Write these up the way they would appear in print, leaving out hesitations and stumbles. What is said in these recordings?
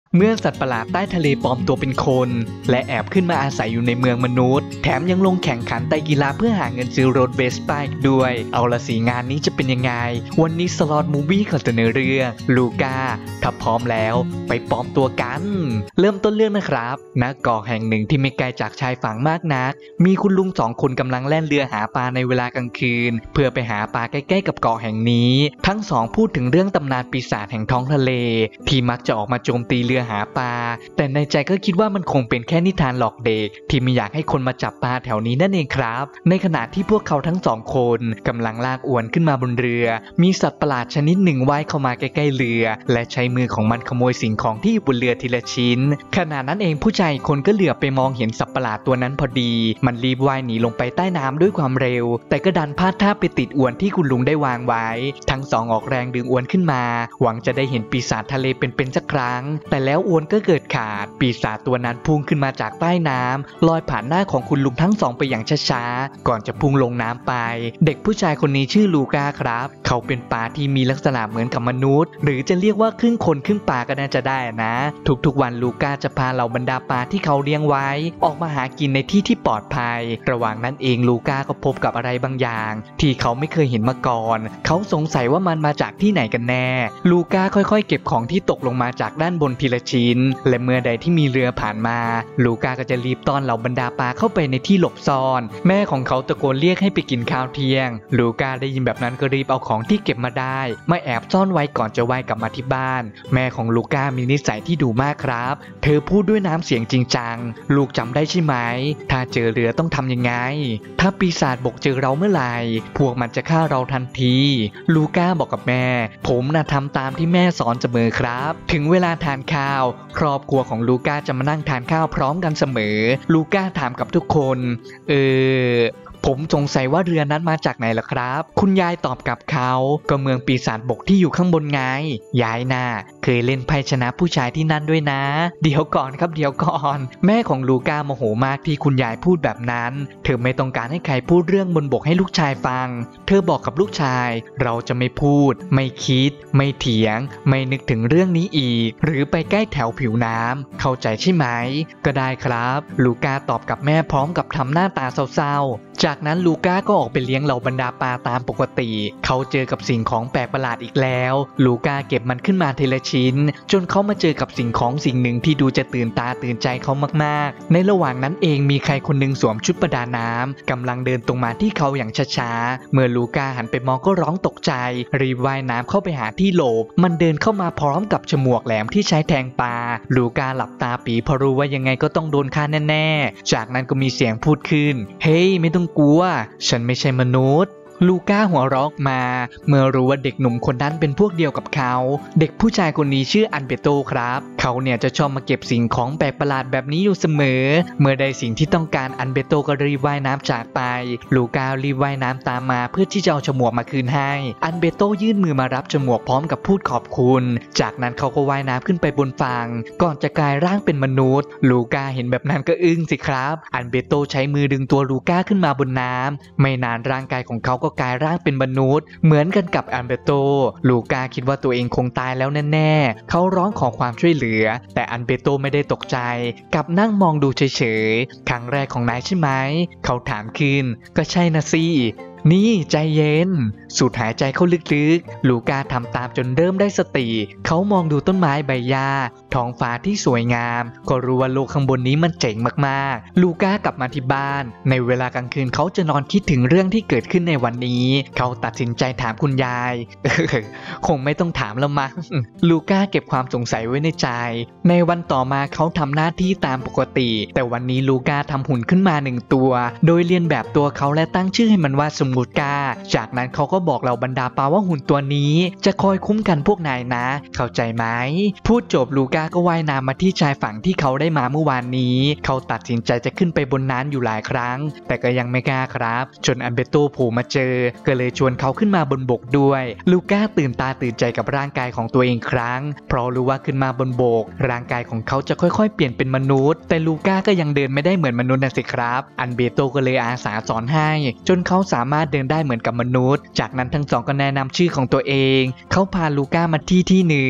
เมื่อสัตว์ประหลาดใต้ทะเลปลอมตัวเป็นคนและแอบขึ้นมาอาศัยอยู่ในเมืองมนุษย์แถมยังลงแข่งขันไตรกีฬาเพื่อหาเงินซื้อรถเวสป้าอีกด้วยเอาละสิงานนี้จะเป็นยังไงวันนี้สล็อตมูวี่ขอเสนอเรื่องลูก้าถ้าพร้อมแล้วไปปลอมตัวกันเริ่มต้นเรื่องนะครับณเกาะแห่งหนึ่งที่ไม่ไกลจากชายฝั่งมากนักมีคุณลุง2 คนกำลังแล่นเรือหาปลาในเวลากลางคืนเพื่อไปหาปลาใกล้ๆกับเกาะแห่งนี้ทั้ง2พูดถึงเรื่องตำนานปีศาจแห่งท้องทะเลที่มักจะออกมาโจมตีเรือหาปลาแต่ในใจก็คิดว่ามันคงเป็นแค่นิทานหลอกเด็กที่ไม่อยากให้คนมาจับปลาแถวนี้นั่นเองครับในขณะที่พวกเขาทั้ง2 คนกำลังลากอวนขึ้นมาบนเรือมีสัตว์ประหลาดชนิดหนึ่งว่ายเข้ามาใกล้ๆเรือและใช้มือของมันขโมยสิ่งของที่อยู่บนเรือทีละชิ้นขณะนั้นเองผู้ชายคนก็เหลือบไปมองเห็นสัตว์ประหลาดตัวนั้นพอดีมันรีบว่ายหนีลงไปใต้น้ำด้วยความเร็วแต่ก็ดันพลาดท่าไปติดอวนที่คุณลุงได้วางไว้ทั้ง2ออกแรงดึงอวนขึ้นมาหวังจะได้เห็นปีศาจทะเลเป็นสักครั้งแต่แล้วอวนก็เกิดขาดปีศาจตัวนั้นพุ่งขึ้นมาจากใต้น้ำลอยผ่านหน้าของคุณลุงทั้ง2ไปอย่างช้าๆก่อนจะพุ่งลงน้ำไปเด็กผู้ชายคนนี้ชื่อลูก้าครับเขาเป็นปลาที่มีลักษณะเหมือนกับมนุษย์หรือจะเรียกว่าครึ่งคนครึ่งปลาก็น่าจะได้นะทุกๆวันลูก้าจะพาเหล่าบรรดาปลาที่เขาเลี้ยงไว้ออกมาหากินในที่ที่ปลอดภัยระหว่างนั้นเองลูก้าก็พบกับอะไรบางอย่างที่เขาไม่เคยเห็นมาก่อนเขาสงสัยว่ามันมาจากที่ไหนกันแน่ลูก้าค่อยๆเก็บของที่ตกลงมาจากด้านบนทีละชิ้นและเมื่อใดที่มีเรือผ่านมาลูก้าก็จะรีบต้อนเหล่าบรรดาปลาเข้าไปในที่หลบซ่อนแม่ของเขาตะโกนเรียกให้ไปกินข้าวเที่ยงลูก้าได้ยินแบบนั้นก็รีบเอาของที่เก็บมาได้มาแอบซ่อนไว้ก่อนจะว่ายกลับมาที่บ้านแม่ของลูก้ามีนิสัยที่ดุมากครับเธอพูดด้วยน้ำเสียงจริงจังลูกจำได้ใช่ไหมถ้าเจอเรือต้องทำยังไงถ้าปีศาจบกเจอเราเมื่อไหร่พวกมันจะฆ่าเราทันทีลูก้าบอกกับแม่ผมน่ะทำตามที่แม่สอนเสมอครับถึงเวลาทานข้าวครอบครัวของลูก้าจะมานั่งทานข้าวพร้อมกันเสมอลูก้าถามกับทุกคนผมสงสัยว่าเรือนั้นมาจากไหนล่ะครับคุณยายตอบกับเขาก็เมืองปีศาจบกที่อยู่ข้างบนไงยายน่ะเคยเล่นไพ่ชนะผู้ชายที่นั่นด้วยนะเดี๋ยวก่อนครับเดี๋ยวก่อนแม่ของลูก้าโมโหมากที่คุณยายพูดแบบนั้นเธอไม่ต้องการให้ใครพูดเรื่องบนบกให้ลูกชายฟังเธอบอกกับลูกชายเราจะไม่พูดไม่คิดไม่เถียงไม่นึกถึงเรื่องนี้อีกหรือไปใกล้แถวผิวน้ำเข้าใจใช่ไหมก็ได้ครับลูก้าตอบกับแม่พร้อมกับทำหน้าตาเศร้าๆจากนั้นลูก้าก็ออกไปเลี้ยงเหล่าบรรดาปลาตามปกติเขาเจอกับสิ่งของแปลกประหลาดอีกแล้วลูก้าเก็บมันขึ้นมาทีละชิ้นจนเขามาเจอกับสิ่งของสิ่งหนึ่งที่ดูจะตื่นตาตื่นใจเขามากๆในระหว่างนั้นเองมีใครคนหนึ่งสวมชุดประดาน้ำกำลังเดินตรงมาที่เขาอย่างช้าๆเมื่อลูก้าหันไปมองก็ร้องตกใจรีบว่ายน้ำเข้าไปหาที่หลบมันเดินเข้ามาพร้อมกับฉมวกแหลมที่ใช้แทงปลาลูก้าหลับตาปีเพราะรู้ว่ายังไงก็ต้องโดนฆ่าแน่ๆจากนั้นก็มีเสียงพูดขึ้นเฮ้ยไม่ต้องกลัวฉันไม่ใช่มนุษย์ลูก้าหัวเราะมาเมื่อรู้ว่าเด็กหนุ่มคนนั้นเป็นพวกเดียวกับเขาเด็กผู้ชายคนนี้ชื่ออันเบโตครับเขาเนี่ยจะชอบมาเก็บสิ่งของแปลกประหลาดแบบนี้อยู่เสมอเมื่อได้สิ่งที่ต้องการอันเบโตก็รีบว่ายน้ำจากไปลูก้ารีบว่ายน้ำตามมาเพื่อที่จะเอาฉมวกมาคืนให้อันเบโตยื่นมือมารับฉมวกพร้อมกับพูดขอบคุณจากนั้นเขาก็ว่ายน้ำขึ้นไปบนฝั่งก่อนจะกลายร่างเป็นมนุษย์ลูก้าเห็นแบบนั้นก็อึ้งสิครับอันเบโตใช้มือดึงตัวลูก้าขึ้นมาบนน้ำไม่นานร่างกายของเขาก็กลายร่างเป็นมนุษย์เหมือนกันกับอันเบโตลูก้าคิดว่าตัวเองคงตายแล้วแน่ๆเขาร้องขอความช่วยเหลือแต่อันเบโตไม่ได้ตกใจกลับนั่งมองดูเฉยๆครั้งแรกของนายใช่ไหมเขาถามขึ้นก็ใช่นะสินี่ใจเย็นสูดหายใจเข้าลึกๆลูก้าทำตามจนเริ่มได้สติเขามองดูต้นไม้ใบหญ้าท้องฟ้าที่สวยงามก็รู้ว่าโลกข้างบนนี้มันเจ๋งมากๆลูก้ากลับมาที่บ้านในเวลากลางคืนเขาจะนอนคิดถึงเรื่องที่เกิดขึ้นในวันนี้เขาตัดสินใจถามคุณยายคงไม่ต้องถามแล้วมั้งลูก้าเก็บความสงสัยไว้ในใจในวันต่อมาเขาทำหน้าที่ตามปกติแต่วันนี้ลูก้าทำหุ่นขึ้นมา1 ตัวโดยเลียนแบบตัวเขาและตั้งชื่อให้มันว่าสมูทก้าจากนั้นเขาก็บอกเราบรรดาปลาว่าหุ่นตัวนี้จะคอยคุ้มกันพวกนายนะเข้าใจไหมพูดจบลูก้าก็ว่ายน้ำมาที่ชายฝั่งที่เขาได้มาเมื่อวานนี้เขาตัดสินใจจะขึ้นไปบนน้ำอยู่หลายครั้งแต่ก็ยังไม่กล้าครับจนอันเบโตโผล่มาเจอก็เลยชวนเขาขึ้นมาบนบกด้วยลูก้าตื่นตาตื่นใจกับร่างกายของตัวเองครั้งเพราะรู้ว่าขึ้นมาบนบกร่างกายของเขาจะค่อยๆเปลี่ยนเป็นมนุษย์แต่ลูก้าก็ยังเดินไม่ได้เหมือนมนุษย์นะสิครับอันเบโตก็เลยอาสาสอนให้จนเขาสามารถเดินได้เหมือนกับมนุษย์จากนั้นทั้งสองก็แนะนำชื่อของตัวเองเขาพาลูก้ามาที่หนึ่ง ท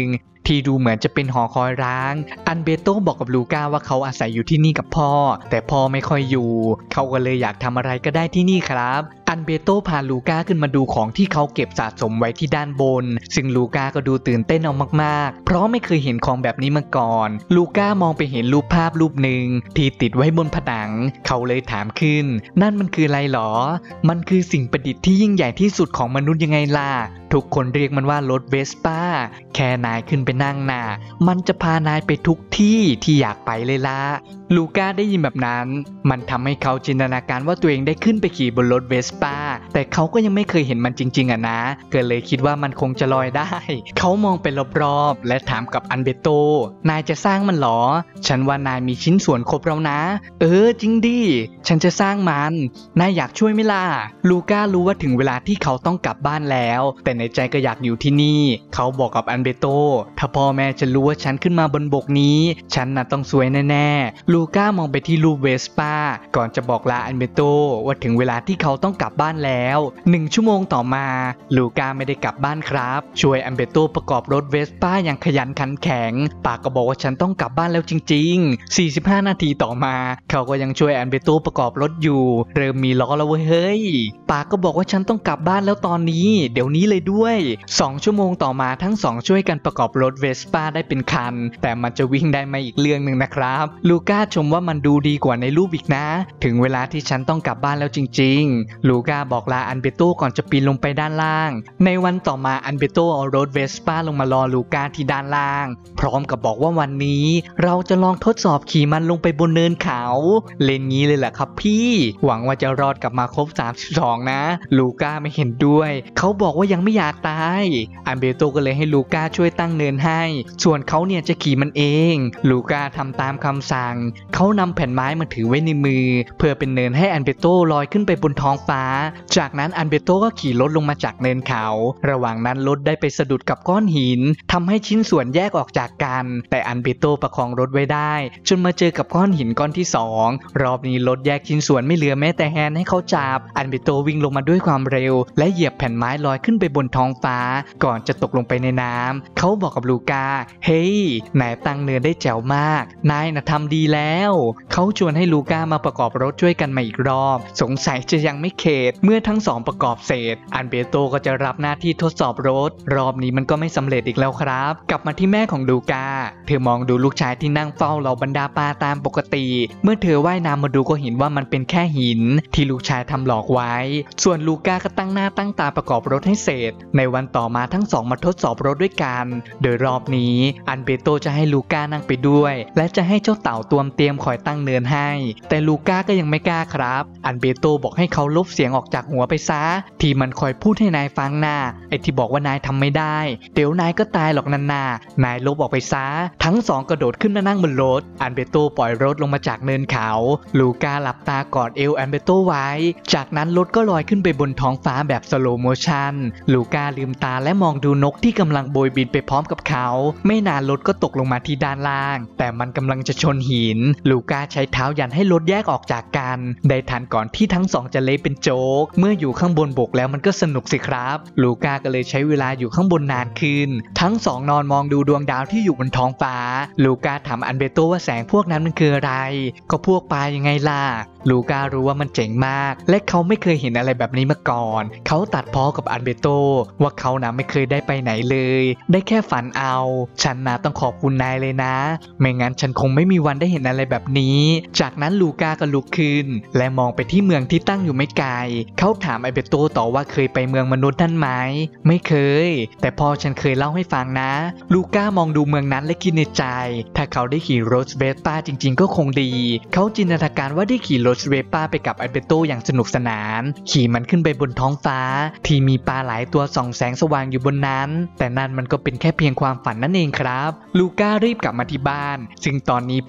ที่ดูเหมือนจะเป็นหอคอยร้างอันเบโตบอกกับลูก้าว่าเขาอาศัยอยู่ที่นี่กับพ่อแต่พ่อไม่ค่อยอยู่เขาก็เลยอยากทำอะไรก็ได้ที่นี่ครับอันเบโตพาลูก้าขึ้นมาดูของที่เขาเก็บสะสมไว้ที่ด้านบนซึ่งลูก้าก็ดูตื่นเต้นเอามากๆเพราะไม่เคยเห็นของแบบนี้มาก่อนลูก้ามองไปเห็นรูปภาพรูปหนึ่งที่ติดไว้บนผนังเขาเลยถามขึ้นนั่นมันคืออะไรหรอมันคือสิ่งประดิษฐ์ที่ยิ่งใหญ่ที่สุดของมนุษย์ยังไงล่ะทุกคนเรียกมันว่ารถเวสป้าแค่นายขึ้นไปนั่งน่ะมันจะพานายไปทุกที่ที่อยากไปเลยล่ะลูก้าได้ยินแบบนั้นมันทำให้เขาจินตนาการว่าตัวเองได้ขึ้นไปขี่บนรถเวสป้าแต่เขาก็ยังไม่เคยเห็นมันจริงๆนะก็เลยคิดว่ามันคงจะลอยได้เขามองไปรอบๆและถามกับอันเบโตนายจะสร้างมันหรอฉันว่านายมีชิ้นส่วนครบแล้วนะจริงดิฉันจะสร้างมันนายอยากช่วยไหมล่ะลูก้ารู้ว่าถึงเวลาที่เขาต้องกลับบ้านแล้วแต่ในใจก็อยากอยู่ที่นี่เขาบอกกับอันเบโตถ้าพ่อแม่จะรู้ว่าฉันขึ้นมาบนบกนี้ฉันน่ะต้องสวยแน่ๆลูก้ามองไปที่รูปเวสป้าก่อนจะบอกลาอันเบโตว่าถึงเวลาที่เขาต้องกลับบ้านแล้ว1 ชั่วโมงต่อมาลูก้าไม่ได้กลับบ้านครับช่วยอันเบโตประกอบรถเวสป้าอย่างขยันขันแข็งปากก็บอกว่าฉันต้องกลับบ้านแล้วจริงๆ45 นาทีต่อมาเขาก็ยังช่วยอันเบโตประกอบรถอยู่เริ่มมีล้อแล้วเฮ้ยปากก็บอกว่าฉันต้องกลับบ้านแล้วตอนนี้เดี๋ยวนี้เลยด้วย2 ชั่วโมงต่อมาทั้ง2ช่วยกันประกอบรถเวสป้าได้เป็นคันแต่มันจะวิ่งได้มาอีกเรื่องหนึ่งนะครับลูก้าชมว่ามันดูดีกว่าในรูปอีกนะถึงเวลาที่ฉันต้องกลับบ้านแล้วจริงๆลูก้าบอกลาอันเบโตก่อนจะปีนลงไปด้านล่างในวันต่อมาอันเบโตเอารถเวสป้าลงมารอลูก้าที่ด้านล่างพร้อมกับบอกว่าวันนี้เราจะลองทดสอบขี่มันลงไปบนเนินเขาเล่นงี้เลยแหละครับพี่หวังว่าจะรอดกลับมาครบ32นะลูก้าไม่เห็นด้วยเขาบอกว่ายังไม่อยากตายอันเบโตก็เลยให้ลูก้าช่วยตั้งเนินให้ส่วนเขาเนี่ยจะขี่มันเองลูก้าทำตามคำสั่งเขานำแผ่นไม้มาถือไว้ในมือเพื่อเป็นเนินให้อันเบโตลอยขึ้นไปบนท้องฟ้าจากนั้นอันเบโตก็ขี่รถลงมาจากเนินเขาระหว่างนั้นรถได้ไปสะดุดกับก้อนหินทำให้ชิ้นส่วนแยกออกจากกันแต่อันเบโตประคองรถไว้ได้จนมาเจอกับก้อนหินก้อนที่2รอบนี้รถแยกชิ้นส่วนไม่เหลือแม้แต่แฮนด์ให้เขาจับอันเบโตวิ่งลงมาด้วยความเร็วและเหยียบแผ่นไม้ลอยขึ้นไปบนท้องฟ้าก่อนจะตกลงไปในน้ำเขาบอกกับลูก้าเฮ้ยนายตั้งเนินได้แจ๋วมากนายน่ะทำดีแล้วเขาชวนให้ลูก้ามาประกอบรถช่วยกันมาอีกรอบสงสัยจะยังไม่เข็ดเมื่อทั้ง2ประกอบเสร็จอันเบโตก็จะรับหน้าที่ทดสอบรถรอบนี้มันก็ไม่สำเร็จอีกแล้วครับกลับมาที่แม่ของลูก้าเธอมองดูลูกชายที่นั่งเฝ้าเหล่าบรรดาปลาตามปกติเมื่อเธอว่ายน้ำมาดูก็เห็นว่ามันเป็นแค่หินที่ลูกชายทำหลอกไว้ส่วนลูก้าก็ตั้งหน้าตั้งตาประกอบรถให้เสร็จในวันต่อมาทั้ง2มาทดสอบรถด้วยกันโดยรอบนี้อันเบโตจะให้ลูก้านั่งไปด้วยและจะให้เจ้าเต่าตวมเตรียมคอยตั้งเนินให้แต่ลูก้าก็ยังไม่กล้าครับอันเบโตบอกให้เขาลบเสียงออกจากหัวไปซะที่มันคอยพูดให้นายฟังน่ะไอ้ที่บอกว่านายทำไม่ได้เดี๋ยวนายก็ตายหรอกนายลบออกไปซะทั้ง2กระโดดขึ้นมานั่งบนรถอันเบโตปล่อยรถลงมาจากเนินเขาลูก้าหลับตากอดเอวอันเบโตไว้จากนั้นรถก็ลอยขึ้นไปบนท้องฟ้าแบบสโลว์โมชั่นลูก้าลืมตาและมองดูนกที่กำลังโบยบินไปพร้อมกับเขาไม่นานรถก็ตกลงมาที่ด้านล่างแต่มันกำลังจะชนหินลูก้าใช้เท้ายันให้รถแยกออกจากกันได้ทันก่อนที่ทั้ง2จะเละเป็นโจ๊กเมื่ออยู่ข้างบนบกแล้วมันก็สนุกสิครับลูก้าก็เลยใช้เวลาอยู่ข้างบนนานขึ้นทั้ง2นอนมองดูดวงดาวที่อยู่บนท้องฟ้าลูก้าถามอันเบโตว่าแสงพวกนั้นมันคืออะไรก็พวกปลายังไงล่ะลูก้ารู้ว่ามันเจ๋งมากและเขาไม่เคยเห็นอะไรแบบนี้มาก่อนเขาตัดพ้อกับอันเบโตว่าเขานะไม่เคยได้ไปไหนเลยได้แค่ฝันเอาฉันนะต้องขอบคุณนายเลยนะไม่งั้นฉันคงไม่มีวันได้เห็นอะไรแบบนี้จากนั้นลูก้าก็ลุกขึ้นและมองไปที่เมืองที่ตั้งอยู่ไม่ไกลเขาถามอันเบโตต่อว่าเคยไปเมืองมนุษย์นั่นไหมไม่เคยแต่พ่อฉันเคยเล่าให้ฟังนะลูก้ามองดูเมืองนั้นและคิดในใจถ้าเขาได้ขี่รถเวสป้าจริงๆก็คงดีเขาจินตนาการว่าได้ขี่รถเวสป้าไปกับอันเบโตอย่างสนุกสนานขี่มันขึ้นไปบนท้องฟ้าที่มีปลาหลายตัวส่องแสงสว่างอยู่บนนั้นแต่นั่นมันก็เป็นแค่เพียงความฝันนั่นเองครับลูก้ารีบกลับมาที่บ้านซึ่งตอนนี้พ่อกับแม่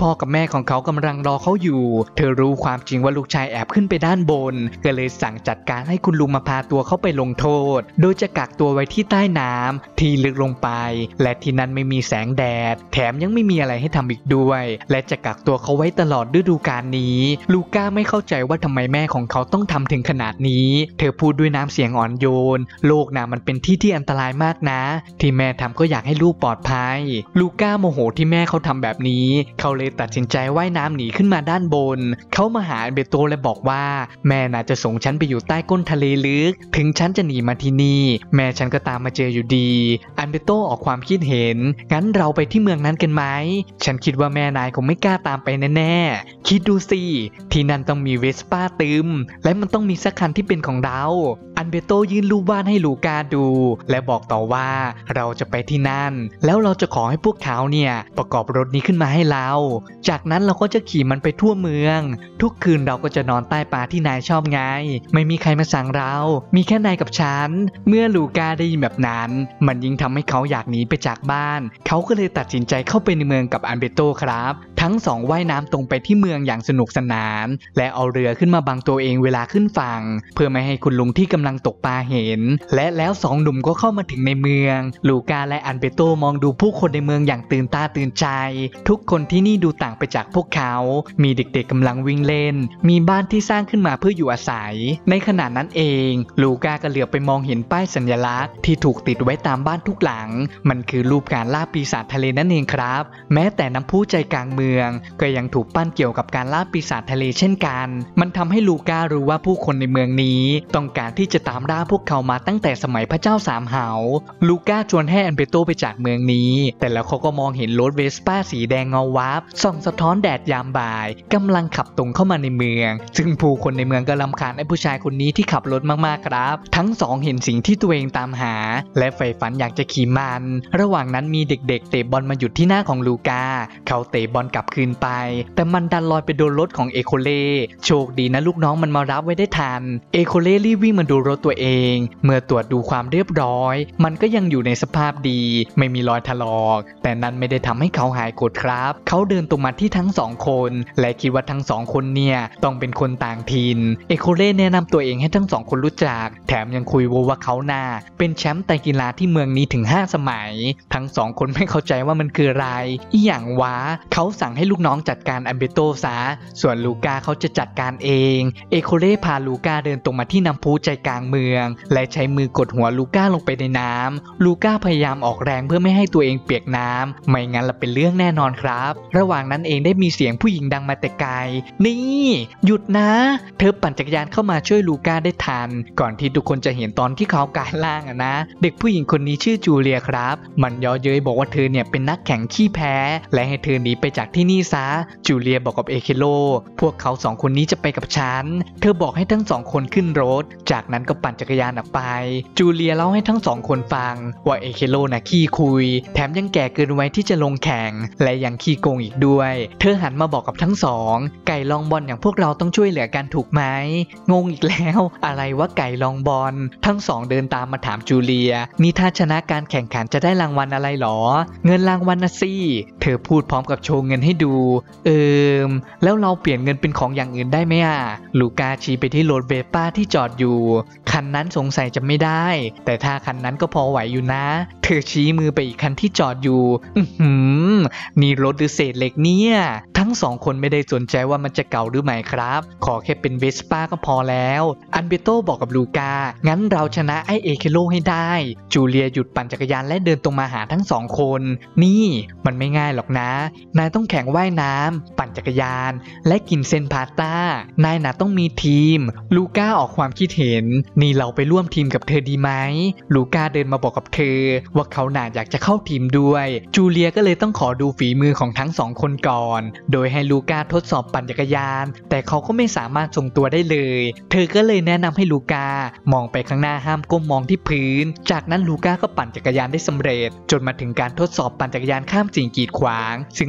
ของเขากำลังรอเขาอยู่เธอรู้ความจริงว่าลูกชายแอบขึ้นไปด้านบนก็เลยสั่งจัดการให้คุณลุงมาพาตัวเขาไปลงโทษโดยจะกักตัวไว้ที่ใต้น้ำที่ลึกลงไปและที่นั้นไม่มีแสงแดดแถมยังไม่มีอะไรให้ทำอีกด้วยและจะกักตัวเขาไว้ตลอดฤดูกาลนี้ลูก้าไม่เข้าใจว่าทำไมแม่ของเขาต้องทำถึงขนาดนี้เธอพูดด้วยน้ำเสียงอ่อนโยนโลกน่ะมันเป็นที่ที่อันตรายมากนะที่แม่ทำก็อยากให้ลูกปลอดภัยลูก้าโมโหที่แม่เขาทำแบบนี้เขาเลยตัดสินใจว่ายน้ำหนีขึ้นมาด้านบนเขามาหาอันเบโตและบอกว่าแม่น่าจะส่งฉันไปอยู่ใต้ก้นทะเลลึกถึงฉันจะหนีมาที่นี่แม่ฉันก็ตามมาเจออยู่ดีอันเบโตออกความคิดเห็นงั้นเราไปที่เมืองนั้นกันไหมฉันคิดว่าแม่นายคงไม่กล้าตามไปแน่ๆคิดดูสิที่นั่นต้องมีเวสป้าตึมและมันต้องมีสักคันที่เป็นของเราอันเบโตยื่นรูปวาดให้ลูก้าดูและบอกต่อว่าเราจะไปที่นั่นแล้วเราจะขอให้พวกเขาเนี่ยประกอบรถนี้ขึ้นมาให้เราจากนั้นเราก็จะขี่มันไปทั่วเมืองทุกคืนเราก็จะนอนใต้ป่าที่นายชอบไงไม่มีใครมาสั่งเรามีแค่นายกับฉันเมื่อลูก้าได้ยินแบบนั้นมันยิ่งทำให้เขาอยากหนีไปจากบ้านเขาก็เลยตัดสินใจเข้าไปในเมืองกับอันเบโตครับทั้งสองว่ายน้ำตรงไปที่เมืองอย่างสนุกสนานและเอาเรือขึ้นมาบังตัวเองเวลาขึ้นฝั่งเพื่อไม่ให้คุณลุงที่กำลังตกปลาเห็นและแล้วสองหนุ่มก็เข้ามาถึงในเมืองลูก้าและอันเบโตมองดูผู้คนในเมืองอย่างตื่นตาตื่นใจทุกคนที่นี่ดูต่างไปจากพวกเขามีเด็กๆกำลังวิ่งเล่นมีบ้านที่สร้างขึ้นมาเพื่ออยู่อาศัยในขณะนั้นเองลูก้าก็เหลือบไปมองเห็นป้ายสัญลักษณ์ที่ถูกติดไว้ตามบ้านทุกหลังมันคือรูปการล่าปีศาจทะเลนั่นเองครับแม้แต่น้ำพุใจกลางเมืองก็ยังถูกปั้นเกี่ยวกับการล่าปีศาจทะเลเช่นกันมันทำให้ลูก้ารู้ว่าผู้คนในเมืองนี้ต้องการที่จะตามล่าพวกเขามาตั้งแต่สมัยพระเจ้าสามเหาลูก้าชวนให้อันเบโตไปจากเมืองนี้แต่แล้วเขาก็มองเห็นรถเวสป้าสีแดงเงาวับส่องสะท้อนแดดยามบ่ายกำลังขับตรงเข้ามาในเมืองซึ่งผู้คนในเมืองก็รำคาญไอ้ผู้ชายคนนี้ที่ขับรถมากๆครับทั้งสองเห็นสิ่งที่ตัวเองตามหาและใฝ่ฝันอยากจะขี่มันระหว่างนั้นมีเด็กๆเตะบอลมาหยุดที่หน้าของลูก้าเขาเตะบอลกลับคืนไปแต่มันดันลอยไปโดนรถของเอโคเล่โชคดีนะลูกน้องมันมารับไว้ได้ทันเอโคเล่รีบวิ่งมาดูรถตัวเองเมื่อตรวจดูความเรียบร้อยมันก็ยังอยู่ในสภาพดีไม่มีรอยถลอกแต่นั้นไม่ได้ทำให้เขาหายโกรธครับเขาเดินตรงมาที่ทั้งสองคนและคิดว่าทั้งสองคนเนี่ยต้องเป็นคนต่างถิ่นเอโคเล่แนะนำตัวเองให้ทั้งสองคนรู้จักแถมยังคุยว่าเขาน่าเป็นแชมป์ไตรกีฬาที่เมืองนี้ถึง5 สมัยทั้งสองคนไม่เข้าใจว่ามันคืออะไรอีหยังวะเขาสั่งให้ลูกน้องจัดการอันเบโตซะส่วนลูก้าเขาจะจัดการเองเอโคเล่พาลูก้าเดินตรงมาที่น้ำพุใจกลางเมืองและใช้มือกดหัวลูก้าลงไปในน้ำลูก้าพยายามออกแรงเพื่อไม่ให้ตัวเองเปียกน้ำไม่งั้นละเป็นเรื่องแน่นอนครับระหว่างนั้นเองได้มีเสียงผู้หญิงดังมาแต่ไกลนี่หยุดนะเธอปั่นจักรยานเข้ามาช่วยลูก้าได้ทันก่อนที่ทุกคนจะเห็นตอนที่เขากลายร่างนะเด็กผู้หญิงคนนี้ชื่อจูเลียครับมันเยาะเย้ยบอกว่าเธอเนี่ยเป็นนักแข่งขี้แพ้และให้เธอหนีไปจากที่นี่ซะจูเลียบอกกับเอเคโลพวกเขาสองคนนี้จะไปกับฉันเธอบอกให้ทั้งสองคนขึ้นรถจากนั้นก็ปั่นจักรยานออกไปจูเลียเล่าให้ทั้งสองคนฟังว่าเอเคโลน่ะขี้คุยแถมยังแก่เกินวัยที่จะลงแข่งและยังขี้โกงอีกด้วยเธอหันมาบอกกับทั้งสองไก่ลองบอลอย่างพวกเราต้องช่วยเหลือกันถูกไหมงงอีกแล้วอะไรว่าไก่ลองบอลทั้งสองเดินตามมาถามจูเลียนี่ถ้าชนะการแข่งขันจะได้รางวัลอะไรหรอเงินรางวัลนะสิเธอพูดพร้อมกับโชว์เงินให้ดูแล้วเราเปลี่ยนเงินเป็นของอย่างอื่นได้ไหมลูก้าชี้ไปที่รถเวสป้าที่จอดอยู่คันนั้นสงสัยจะไม่ได้แต่ถ้าคันนั้นก็พอไหวอยู่นะเธอชี้มือไปอีกคันที่จอดอยู่นี่รถหรือเศษเหล็กเนี่ยทั้งสองคนไม่ได้สนใจว่ามันจะเก่าหรือไม่ครับขอแค่เป็นเวสป้าก็พอแล้วอันเบโตบอกกับลูก้างั้นเราชนะไอเอเคโลให้ได้จูเลียหยุดปั่นจักรยานและเดินตรงมาหาทั้งสองคนนี่มันไม่ง่ายหรอกนะนายต้องแข่งว่ายน้ำปั่นจักรยานและกินเซนพาสต้านายน่ะต้องมีทีมลูก้าออกความคิดเห็นนี่เราไปร่วมทีมกับเธอดีไหมลูก้าเดินมาบอกกับเธอว่าเขาน่าอยากจะเข้าทีมด้วยจูเลียก็เลยต้องขอดูฝีมือของทั้งสองคนก่อนโดยให้ลูก้าทดสอบปั่นจักรยานแต่เขาก็ไม่สามารถทรงตัวได้เลยเธอก็เลยแนะนำให้ลูก้ามองไปข้างหน้าห้ามก้มมองที่พื้นจากนั้นลูก้าก็ปั่นจักรยานได้สำเร็จจนมาถึงการทดสอบปั่นจักรยานข้ามสิ่งกีดขวางซึ่งลูก้าก็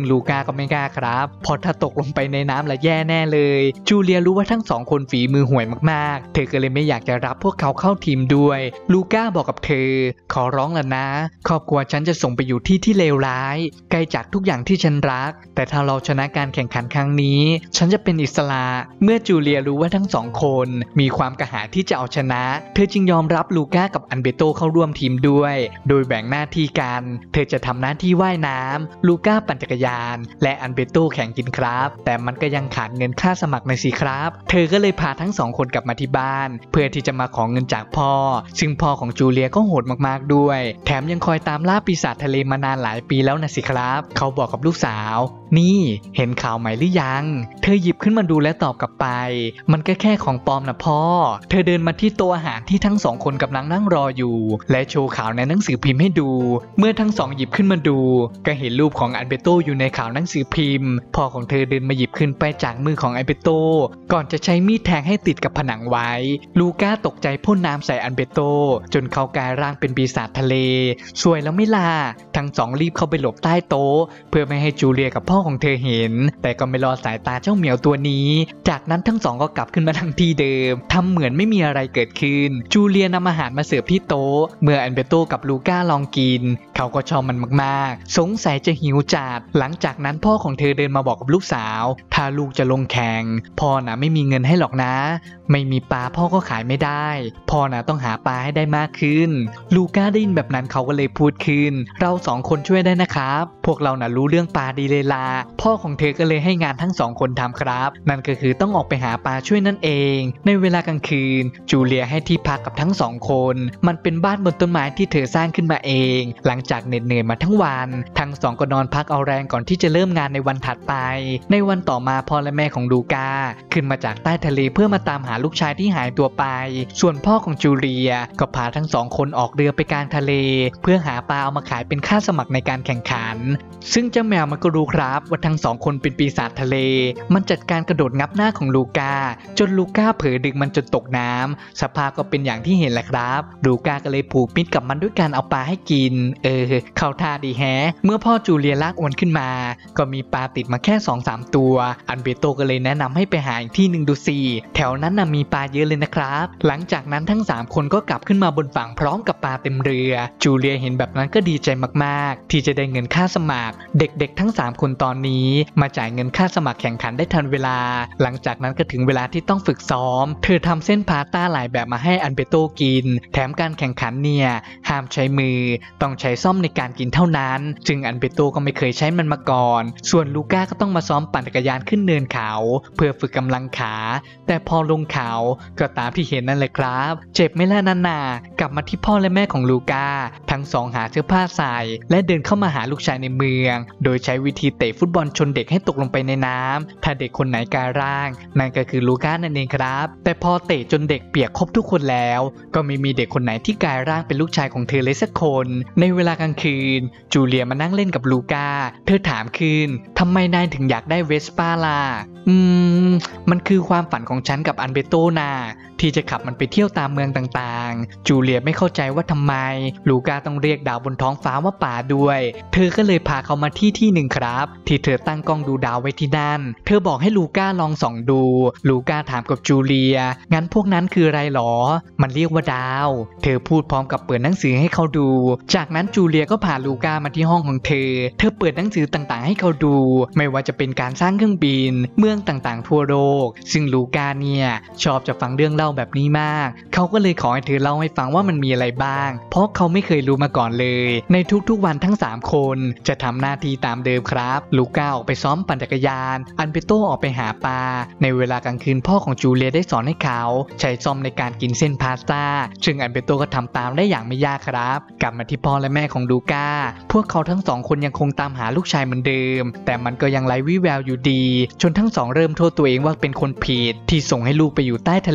ก็ไม่กล้าครับเพราะถ้าตกลงไปในน้ำละแย่แน่เลยจูเลียรู้ว่าทั้งสองคนฝีมือห่วยมากๆเธอก็เลยไม่อยากจะรับพวกเขาเข้าทีมด้วยลูก้าบอกกับเธอขอร้องแล้วนะครอบครัวฉันจะส่งไปอยู่ที่เลวร้ายไกลจากทุกอย่างที่ฉันรักแต่ถ้าเราชนะการแข่งขันครั้งนี้ฉันจะเป็นอิสระเมื่อจูเลียรู้ว่าทั้งสองคนมีความกระหายที่จะเอาชนะเธอจึงยอมรับลูก้ากับอันเบโตเข้าร่วมทีมด้วยโดยแบ่งหน้าที่กันเธอจะทำหน้าที่ว่ายน้ำลูก้าปั่นจักรยานและอันเบโตแข่งกินครับแต่มันก็ยังขาดเงินค่าสมัครในสิครับเธอก็เลยพาทั้งสองคนกลับมาที่บ้านเพื่อที่จะมาขอเงินจากพ่อซึ่งพ่อของจูเลียก็โหดมากๆด้วยแถมยังคอยตามล่าปีศาจทะเลมานานหลายปีแล้วนะสิครับเขาบอกกับลูกสาวนี่เห็นข่าวใหม่หรือยังเธอหยิบขึ้นมาดูและตอบกลับไปมันก็แค่ของปลอมนะพ่อเธอเดินมาที่โต๊ะอาหารที่ทั้งสองคนกำลังนั่งรออยู่และโชว์ข่าวในหนังสือพิมพ์ให้ดูเมื่อทั้งสองหยิบขึ้นมาดูก็เห็นรูปของอันเบโตอยู่ในข่าวหนังสือพิมพ์พ่อของเธอเดินมาหยิบขึ้นไปจากมือของอันเบโตก่อนจะใช้มีดแทงให้ติดกับผนังไว้ลูก้าตกใจพ่นน้ำใส่อันเบโตจนเขากลายร่างเป็นปีศาจทะเลสวยแล้วไม่ล่ะทั้งสองรีบเข้าไปหลบใต้โต๊ะเพื่อไม่ให้จูเลียกับพ่อของเธอเห็นแต่ก็ไม่รอดสายตาเจ้าเหมียวตัวนี้จากนั้นทั้งสองก็กลับขึ้นมาทางที่เดิมทำเหมือนไม่มีอะไรเกิดขึ้นจูเลียนำอาหารมาเสิร์ฟที่โต๊ะเมื่ออันเบโตกับลูก้าลองกินเขาก็ชอบมันมากๆสงสัยจะหิวจัดหลังจากนั้นพ่อของเธอเดินมาบอกกับลูกสาวถ้าลูกจะลงแข่งพ่อน่ะไม่มีเงินให้หรอกนะไม่มีปลาพ่อก็ขายไม่ได้พ่อน่ะต้องหาปลาให้ได้มากขึ้นลูก้าได้ยินแบบนั้นเขาก็เลยพูดขึ้นเราสองคนช่วยได้นะครับพวกเราน่ะรู้เรื่องปลาดีเลยล่ะพ่อของเธอก็เลยให้งานทั้งสองคนทำครับนั่นก็คือต้องออกไปหาปลาช่วยนั่นเองในเวลากลางคืนจูเลียให้ที่พักกับทั้งสองคนมันเป็นบ้านบนต้นไม้ที่เธอสร้างขึ้นมาเองหลังจากเหน็ดเหนื่อยมาทั้งวันทั้งสองก็นอนพักเอาแรงก่อนที่จะเริ่มงานในวันถัดไปในวันต่อมาพ่อและแม่ของลูก้าขึ้นมาจากใต้ทะเลเพื่อมาตามหาลูกชายที่หายตัวไปส่วนพ่อของจูเลียก็พาทั้งสองคนออกเรือไปกลางทะเลเพื่อหาปลาเอามาขายเป็นค่าสมัครในการแข่งขันซึ่งเจ้าแมวมันก็รู้ครับว่าทั้งสองคนเป็นปีศาจทะเลมันจัดการกระโดดงับหน้าของลูก้าจนลูก้าเผลอดึงมันจนตกน้ำสภาพก็เป็นอย่างที่เห็นแหละครับลูก้าก็เลยผูกมิตรกับมันด้วยการเอาปลาให้กินเข้าท่าดีแฮะเมื่อพ่อจูเลียลากอวนขึ้นมาก็มีปลาติดมาแค่ 2-3 ตัวอันเบโตก็เลยแนะนำให้ไปหาอีกที่หนึ่งดูสิแถวนั้นน่ะมีปลาเยอะเลยนะครับหลังจากนั้นทั้ง3คนก็กลับขึ้นมาบนฝั่งพร้อมกับปลาเต็มเรือจูเลียเห็นแบบนั้นก็ดีใจมากๆที่จะได้เงินค่าสมัครเด็กๆทั้ง3คนตอนนี้มาจ่ายเงินค่าสมัครแข่งขันได้ทันเวลาหลังจากนั้นก็ถึงเวลาที่ต้องฝึกซ้อมเธอทำเส้นพาสต้าหลายแบบมาให้อันเบโตกินแถมการแข่งขันเนี่ยห้ามใช้มือต้องใช้ซ่อมในการกินเท่านั้นจึงอันเบโตก็ไม่เคยใช้มันมาก่อนส่วนลูก้าก็ต้องมาซ้อมปั่นจักรยานขึ้นเนินเขาเพื่อฝึกกำลังขาแต่พอลงเขาก็ตามที่เห็นนั่นเลยครับเจ็บไม่ล่ะนั่นน่ะกลับมาที่พ่อและแม่ของลูก้าทั้งสองหาเสื้อผ้าใส่และเดินเข้ามาหาลูกชายในเมืองโดยใช้วิธีเตะฟุตบอลชนเด็กให้ตกลงไปในน้ำถ้าเด็กคนไหนกลายร่างนั่นก็คือลูก้านั่นเองครับแต่พอเตะจนเด็กเปียกครบทุกคนแล้วก็ไม่มีเด็กคนไหนที่กลายร่างเป็นลูกชายของเธอเลยสักคนในเวลากลางคืนจูเลียมานั่งเล่นกับลูก้าเธอถามคืนทำไมนายถึงอยากได้เวสป้าล่ะมันคือความฝันของฉันกับอันเบโตนาที่จะขับมันไปเที่ยวตามเมืองต่างๆจูเลียไม่เข้าใจว่าทำไมลูก้าต้องเรียกดาวบนท้องฟ้าว่าป่าด้วยเธอก็เลยพาเขามาที่หนึ่งครับที่เธอตั้งกล้องดูดาวไว้ที่นั่นเธอบอกให้ลูก้าลองส่องดูลูก้าถามกับจูเลียงั้นพวกนั้นคืออะไรหรอมันเรียกว่าดาวเธอพูดพร้อมกับเปิดหนังสือให้เขาดูจากนั้นจูเลียก็พาลูก้ามาที่ห้องของเธอเปิดหนังสือต่างๆให้เขาดูไม่ว่าจะเป็นการสร้างเครื่องบินเมืองต่างๆทั่วโลกซึ่งลูก้าเนี่ยชอบจะฟังเรื่องเล่าแบบนี้มากเขาก็เลยขอให้เธอเล่าให้ฟังว่ามันมีอะไรบ้างเพราะเขาไม่เคยรู้มาก่อนเลยในทุกๆวันทั้ง3คนจะทำหน้าที่ตามเดิมครับลูก้าออกไปซ้อมปั่นจักรยานอันเบโตออกไปหาปลาในเวลากลางคืนพ่อของจูเลียได้สอนให้เขาใช้ซ่อมในการกินเส้นพาสต้าซึ่งอันเบโตก็ทำตามได้อย่างไม่ยากครับกลับมาที่พ่อและแม่ของลูก้าพวกเขาทั้ง2คนยังคงตามหาลูกชายเหมือนเดิมแต่มันก็ยังไร้วี่แววอยู่ดีจนทั้ง2เริ่มโทษตัวเองว่าเป็นคนผิดที่ส่งให้ลูกไปอยู่ใต้ทะเลลึก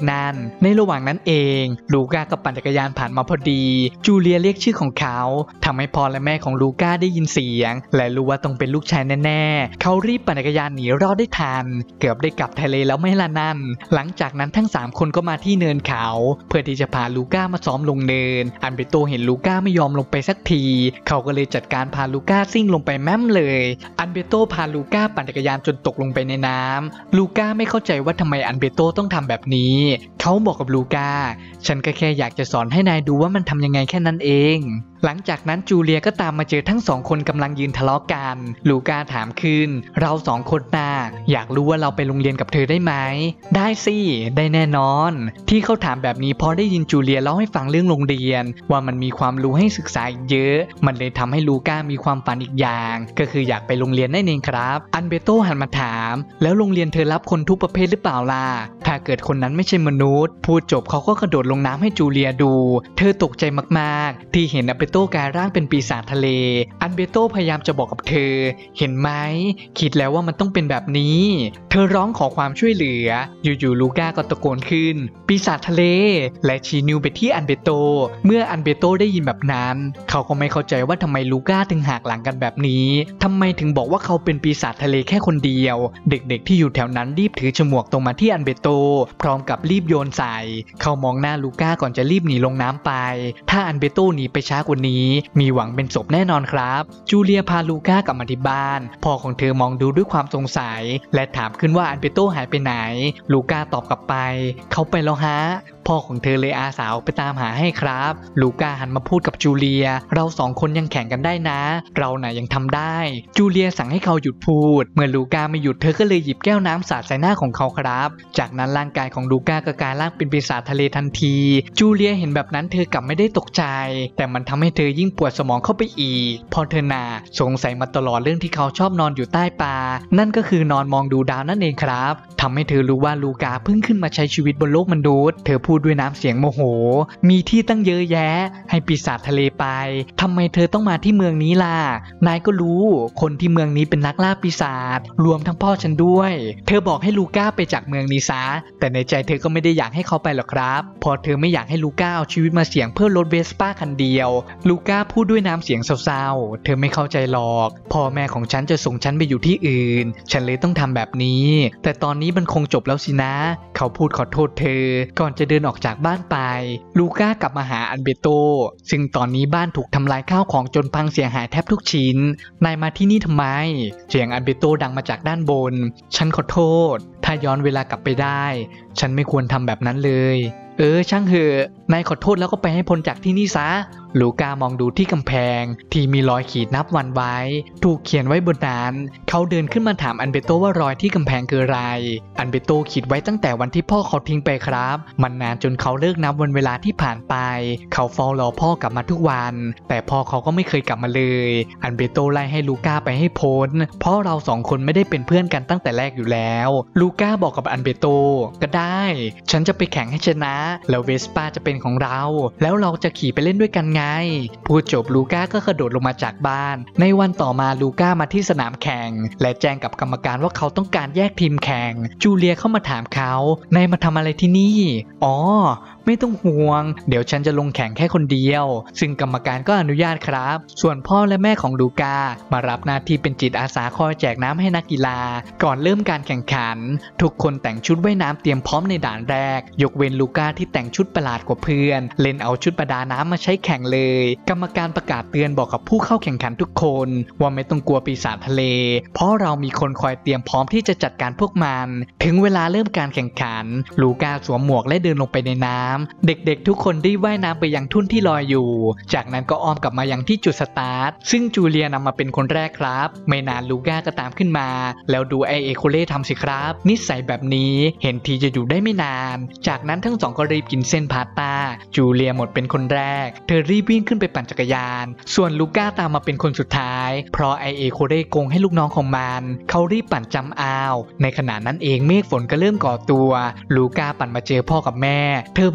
นั่นในระหว่างนั้นเองลูก้ากับปั่นจักรยานผ่านมาพอดีจูเลียเรียกชื่อของเขาทำให้พ่อและแม่ของลูก้าได้ยินเสียงและรู้ว่าต้องเป็นลูกชายแน่ๆเขารีบปั่นจักรยานหนีรอดได้ทันเกือบได้กลับทะเลแล้วไม่ละนั่นหลังจากนั้นทั้ง3คนก็มาที่เนินเขาเพื่อที่จะพาลูก้ามาซ้อมลงเนินอันเบโตเห็นลูก้าไม่ยอมลงไปสักทีเขาก็เลยจัดการพาลูก้าซิ่งลงไปแม่มเลยอันเบโตพาลูก้าปั่นจักรยานจนตกลงไปในน้ำลูก้าไม่เข้าใจว่าทำไมอันเบโตต้องทำแบบนี้เขาบอกกับลูก้าฉันก็แค่อยากจะสอนให้นายดูว่ามันทำยังไงแค่นั้นเองหลังจากนั้นจูเลียก็ตามมาเจอทั้ง2คนกำลังยืนทะเลาะกันลูก้าถามขึ้นเรา2คนน่ะอยากรู้ว่าเราไปโรงเรียนกับเธอได้ไหมได้สิได้แน่นอนที่เขาถามแบบนี้เพราะได้ยินจูเลียเล่าให้ฟังเรื่องโรงเรียนว่ามันมีความรู้ให้ศึกษาอีกเยอะมันเลยทำให้ลูก้ามีความฝันอีกอย่างก็คืออยากไปโรงเรียนนั่นเองครับอันเบโตหันมาถามแล้วโรงเรียนเธอรับคนทุกประเภทหรือเปล่าล่ะถ้าเกิดคนนั้นไม่ใช่มนุษย์พูดจบเขาก็กระโดดลงน้ำให้จูเลียดูเธอตกใจมากๆที่เห็นอันเบโตกลายร่างเป็นปีศาจทะเลอันเบโตพยายามจะบอกกับเธอเห็นไหมคิดแล้วว่ามันต้องเป็นแบบนี้เธอร้องขอความช่วยเหลืออยู่ๆลูก้าก็ตะโกนขึ้นปีศาจทะเลและชี้นิ้วไปที่อันเบโตเมื่ออันเบโตได้ยินแบบนั้นเขาก็ไม่เข้าใจว่าทำไมลูก้าถึงหักหลังกันแบบนี้ทำไมถึงบอกว่าเขาเป็นปีศาจทะเลแค่คนเดียวเด็กๆที่อยู่แถวนั้นรีบถือฉมวกตรงมาที่อันเบโตพร้อมกับรีบโยนใส่เขามองหน้าลูก้าก่อนจะรีบหนีลงน้ำไปถ้าอันเบโตหนีไปช้ากว่านี้มีหวังเป็นศพแน่นอนครับจูเลียพาลูก้ากลับมาที่บ้านพ่อของเธอมองดูด้วยความสงสัยและถามขึ้นว่าอันเบโตหายไปไหนลูก้าตอบกลับไปเขาไปแล้วฮะพ่อของเธอเลยอาสาไปตามหาให้ครับลูก้าหันมาพูดกับจูเลียเรา2คนยังแข่งกันได้นะเราน่ะยังทำได้จูเลียสั่งให้เขาหยุดพูดเมื่อลูก้าไม่หยุดเธอก็เลยหยิบแก้วน้ำสาดใส่หน้าของเขาครับจากนั้นร่างกายของลูก้าก็กลายร่างเป็นปีศาจทะเลทันทีจูเลียเห็นแบบนั้นเธอกลับไม่ได้ตกใจแต่มันทำให้เธอยิ่งปวดสมองเข้าไปอีกพอเธอน่ะสงสัยมาตลอดเรื่องที่เขาชอบนอนอยู่ใต้ปลานั่นก็คือนอนมองดูดาวนั่นเองครับทำให้เธอรู้ว่าลูก้าเพิ่งขึ้นมาใช้ชีวิตบนโลกมนุษย์เธอพูดด้วยน้ำเสียงโมโหมีที่ตั้งเยอะแยะให้ปีศาจทะเลไปทำไมเธอต้องมาที่เมืองนี้ล่ะนายก็รู้คนที่เมืองนี้เป็นนักล่าปีศาจรวมทั้งพ่อฉันด้วยเธอบอกให้ลูก้าไปจากเมืองนี้ซะแต่ในใจเธอก็ไม่ได้อยากให้เขาไปหรอกครับพอเธอไม่อยากให้ลูก้าเอาชีวิตมาเสี่ยงเพื่อรถเวสป้าคันเดียวลูก้าพูดด้วยน้ำเสียงเศร้าๆเธอไม่เข้าใจหรอกพ่อแม่ของฉันจะส่งฉันไปอยู่ที่อื่นฉันเลยต้องทำแบบนี้แต่ตอนนี้มันคงจบแล้วสินะเขาพูดขอโทษเธอก่อนจะเดินออกจากบ้านไปลูก้ากลับมาหาอันเบโตซึ่งตอนนี้บ้านถูกทำลายข้าวของจนพังเสียหายแทบทุกชิ้นนายมาที่นี่ทำไมเสียงอันเบโตดังมาจากด้านบนฉันขอโทษถ้าย้อนเวลากลับไปได้ฉันไม่ควรทำแบบนั้นเลยช่างเถอะนายขอโทษแล้วก็ไปให้พ้นจากที่นี่ซะลูก้ามองดูที่กำแพงที่มีรอยขีดนับวันไว้ถูกเขียนไว้บนนั้นเขาเดินขึ้นมาถามอันเบโตว่ารอยที่กำแพงคืออะไรอันเบโตขีดไว้ตั้งแต่วันที่พ่อเขาทิ้งไปครับมันนานจนเขาเลิกนับวันเวลาที่ผ่านไปเขาเฝ้ารอพ่อกลับมาทุกวันแต่พ่อเขาก็ไม่เคยกลับมาเลยอันเบโตไล่ให้ลูก้าไปให้พ้นเพราะเรา2คนไม่ได้เป็นเพื่อนกันตั้งแต่แรกอยู่แล้วลูก้าบอกกับอันเบโตก็ได้ฉันจะไปแข่งให้ชนะแล้วเวสป้าจะเป็นของเราแล้วเราจะขี่ไปเล่นด้วยกันไงพูดจบลูก้าก็กระโดดลงมาจากบ้านในวันต่อมาลูก้ามาที่สนามแข่งและแจ้งกับกรรมการว่าเขาต้องการแยกทีมแข่งจูเลียเข้ามาถามเขานายมาทำอะไรที่นี่อ๋อไม่ต้องห่วงเดี๋ยวฉันจะลงแข่งแค่คนเดียวซึ่งกรรมการก็อนุญาตครับส่วนพ่อและแม่ของลูก้ามารับหน้าที่เป็นจิตอาสาคอยแจกน้ำให้นักกีฬาก่อนเริ่มการแข่งขันทุกคนแต่งชุดว่ายน้ำเตรียมพร้อมในด่านแรกยกเว้นลูก้าที่แต่งชุดประหลาดกว่าเพื่อนเล่นเอาชุดประดาน้ำมาใช้แข่งเลยกรรมการประกาศเตือนบอกกับผู้เข้าแข่งขันทุกคนว่าไม่ต้องกลัวปีศาจทะเลเพราะเรามีคนคอยเตรียมพร้อมที่จะจัดการพวกมันถึงเวลาเริ่มการแข่งขันลูก้าสวมหมวกและเดินลงไปในน้ำเด็กๆทุกคนได้ว่ายน้ำไปยังทุ่นที่ลอยอยู่จากนั้นก็อ้อมกลับมายังที่จุดสตาร์ทซึ่งจูเลียนำมาเป็นคนแรกครับไม่นานลูก้าก็ตามขึ้นมาแล้วดูไอเอโคเล่ทำสิครับนิสัยแบบนี้เห็นทีจะอยู่ได้ไม่นานจากนั้นทั้งสองก็รีบกินเส้นพาสต้าจูเลียหมดเป็นคนแรกเธอรีบวิ่งขึ้นไปปั่นจักรยานส่วนลูก้าตามมาเป็นคนสุดท้ายเพราะไอเอโคเล่โกงให้ลูกน้องของมันเขารีบปั่นจำอ้าวในขณะนั้นเองเมฆฝนก็เริ่มก่อตัวลูก้าปั่นมาเจอพ่อกับแม่เธอพ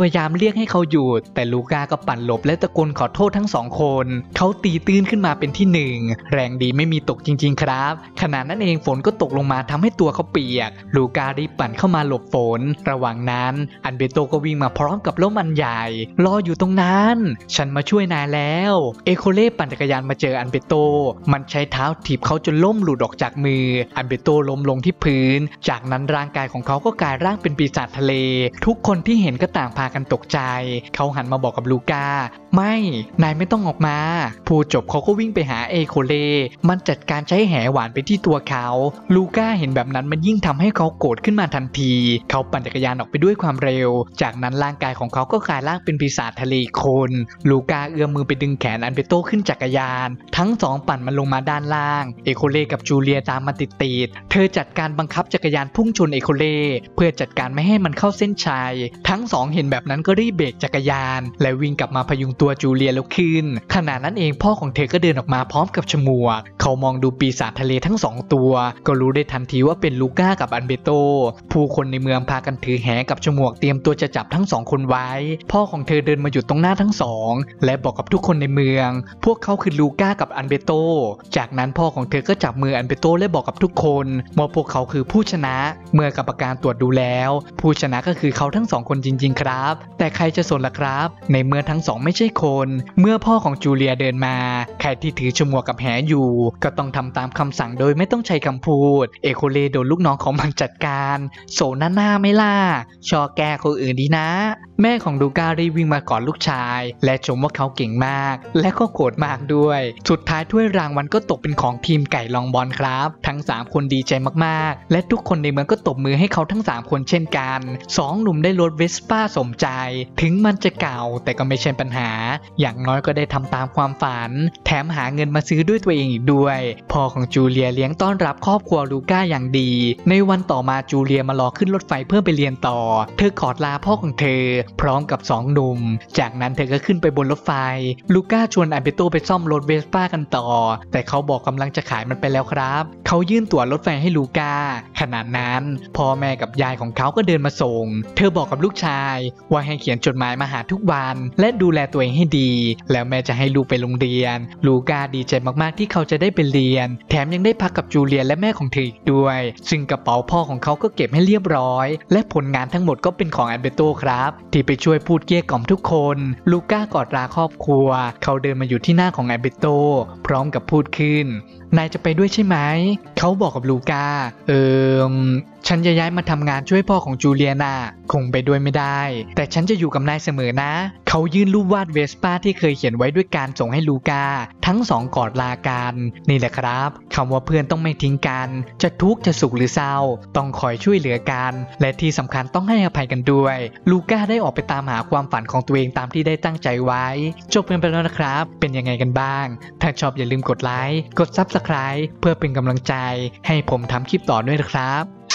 พยายามเรียกให้เขาหยุดแต่ลูก้าก็ปั่นหลบและตะโกนขอโทษทั้งสองคนเขาตีตื้นขึ้นมาเป็นที่หนึ่งแรงดีไม่มีตกจริงๆครับขณะนั้นเองฝนก็ตกลงมาทำให้ตัวเขาเปียกลูก้ารีบปั่นเข้ามาหลบฝนระหว่างนั้นอันเบโตก็วิ่งมาพร้อมกับร่มอันใหญ่รออยู่ตรงนั้นฉันมาช่วยนายแล้วเอโคเล่ปั่นจักรยานมาเจออันเบโตมันใช้เท้าถีบเขาจนล่มหลุดออกจากมืออันเบโตล้มลงที่พื้นจากนั้นร่างกายของเขาก็กลายร่างเป็นปีศาจทะเลทุกคนที่เห็นก็ต่างพากันตกใจเขาหันมาบอกกับลูก้าไม่นายไม่ต้องออกมาพูดจบเขาก็วิ่งไปหาเอโคเล่มันจัดการใช้แหหวานไปที่ตัวเขาลูก้าเห็นแบบนั้นมันยิ่งทำให้เขาโกรธขึ้นมาทันทีเขาปั่นจักรยานออกไปด้วยความเร็วจากนั้นร่างกายของเขาก็กลายร่างเป็นปีศาจทะเลคนลูก้าเอื้อมมือไปดึงแขนอันเบโตขึ้นจักรยานทั้งสองปั่นมันลงมาด้านล่างเอโคเล่กับจูเลียตามมาติดเธอจัดการบังคับจักรยานพุ่งชนเอโคเล่เพื่อจัดการไม่ให้มันเข้าเส้นชัยทั้งสองเห็นแบบนั้นก็รีบเบรกจักรยานและวิ่งกลับมาพยุงตัวจูเลียแล้วขึ้นขณะนั้นเองพ่อของเธอก็เดินออกมาพร้อมกับฉมวกเขามองดูปีศาจทะเลทั้งสองตัวก็รู้ได้ทันทีว่าเป็นลูก้ากับอันเบโตผู้คนในเมืองพากันถือแหกับฉมวกเตรียมตัวจะจับทั้งสองคนไว้พ่อของเธอเดินมาหยุดตรงหน้าทั้งสองและบอกกับทุกคนในเมืองพวกเขาคือลูก้ากับอันเบโตจากนั้นพ่อของเธอก็จับมืออันเบโตและบอกกับทุกคนว่าพวกเขาคือผู้ชนะเมื่อกรรมการตรวจดูแล้วผู้ชนะก็คือเขาทั้งสองคนจริงๆครับแต่ใครจะสนล่ะครับในเมื่อทั้งสองไม่ใช่คนเมื่อพ่อของจูเลียเดินมาใครที่ถือฉมวกกับแหอยู่ก็ต้องทำตามคำสั่งโดยไม่ต้องใช้คำพูดเอโคเล่โดนลูกน้องของมันจัดการโซหน้าไม่ล่ะชอแกคนอื่นดีนะแม่ของลูก้ารีบวิ่งมากอดลูกชายและชมว่าเขาเก่งมากและก็โกรธมากด้วยสุดท้ายถ้วยรางวัลก็ตกเป็นของทีมไก่ลองบอลครับทั้ง3คนดีใจมากๆและทุกคนในเมืองก็ตบมือให้เขาทั้ง3คนเช่นกัน2หนุ่มได้รถเวสป้าสมใจถึงมันจะเก่าแต่ก็ไม่ใช่ปัญหาอย่างน้อยก็ได้ทำตามความฝันแถมหาเงินมาซื้อด้วยตัวเองอีกด้วยพ่อของจูเลียเลี้ยงต้อนรับครอบครัวลูก้าอย่างดีในวันต่อมาจูเลียมารอขึ้นรถไฟเพื่อไปเรียนต่อเธอขอลาพ่อของเธอพร้อมกับ2หนุ่มจากนั้นเธอก็ขึ้นไปบนรถไฟลูก้าชวนอันเบโตไปซ่อมรถเวสป้ากันต่อแต่เขาบอกกำลังจะขายมันไปแล้วครับเขายื่นตั๋วรถไฟให้ลูก้าขณะนั้นพ่อแม่กับยายของเขาก็เดินมาส่งเธอบอกกับลูกชายว่าให้เขียนจดหมายมาหาทุกวันและดูแลตัวเองให้ดีแล้วแม่จะให้ลูกไปโรงเรียนลูก้าดีใจมากๆที่เขาจะได้ไปเรียนแถมยังได้พักกับจูเลียและแม่ของเธออีกด้วยซึ่งกระเป๋าพ่อของเขาก็เก็บให้เรียบร้อยและผลงานทั้งหมดก็เป็นของอันเบโตครับที่ไปช่วยพูดเกลี้ยกล่อมทุกคนลูก้ากอดลาครอบครัวเขาเดินมาอยู่ที่หน้าของอันเบโตพร้อมกับพูดขึ้นนายจะไปด้วยใช่ไหมเขาบอกกับลูก้าฉันจะย้ายมาทำงานช่วยพ่อของจูเลียน่ะคงไปด้วยไม่ได้แต่ฉันจะอยู่กับนายเสมอนะเขายื่นรูปวาดเวสป้าที่เคยเขียนไว้ด้วยการส่งให้ลูก้าทั้งสองกอดลากันนี่แหละครับคำว่าเพื่อนต้องไม่ทิ้งกันจะทุกข์จะสุขหรือเศร้าต้องคอยช่วยเหลือกันและที่สำคัญต้องให้อภัยกันด้วยลูก้าได้ออกไปตามหาความฝันของตัวเองตามที่ได้ตั้งใจไว้จบกันไปแล้วนะครับเป็นยังไงกันบ้างถ้าชอบอย่าลืมกดไลค์กด Subscribe เพื่อเป็นกำลังใจให้ผมทำคลิปต่อด้วยนะครับ